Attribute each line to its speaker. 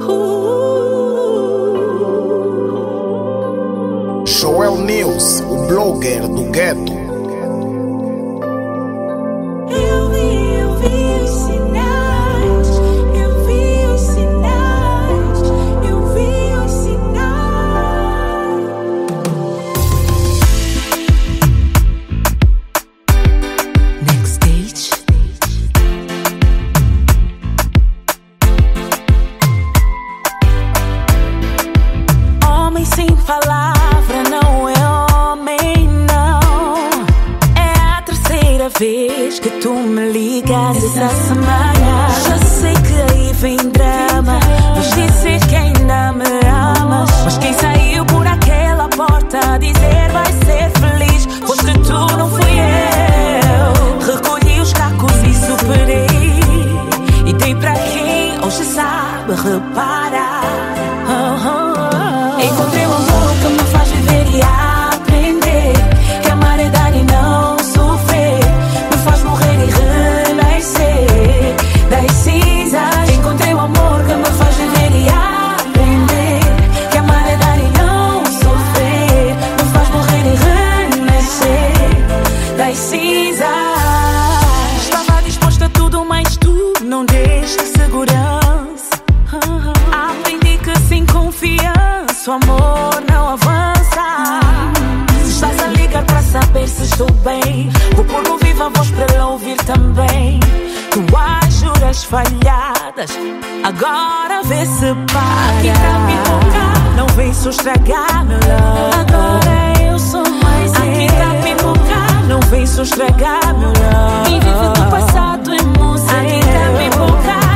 Speaker 1: Joel News, o blogger do gueto.
Speaker 2: Eu vi os sinais, eu vi os sinais, eu vi os sinais. Next stage. Homem sem palavra não é homem, não. É a terceira vez que tu me ligas essa semana. Já sei que aí vem drama, mas dizer que ainda me amas. Mas quem saiu por aquela porta a dizer vai ser feliz foste tu, não fui eu. Recolhi os cacos e superei, e dei para quem hoje sabe reparar. Encontrei um amor que me faz viver e aprender que amar é dar e não sofrer, me faz morrer e renascer das cinzas. Encontrei um amor que me faz viver e aprender que amar é dar e não sofrer, me faz morrer e renascer das cinzas. Estava disposta a tudo, mas tu não deste segurança. Aprendi que sem confiança o amor não avança. Se estás a ligar para saber se estou bem, vou pôr no vivo a voz para ela ouvir também. Tuas juras falhadas, agora vê se para. Aqui tá pipoca, não vem só estragar meu love. Agora eu sou mais eu. Aqui tá pipoca, não vem só estragar meu love. E vive do passado em música. Aqui tá pipoca,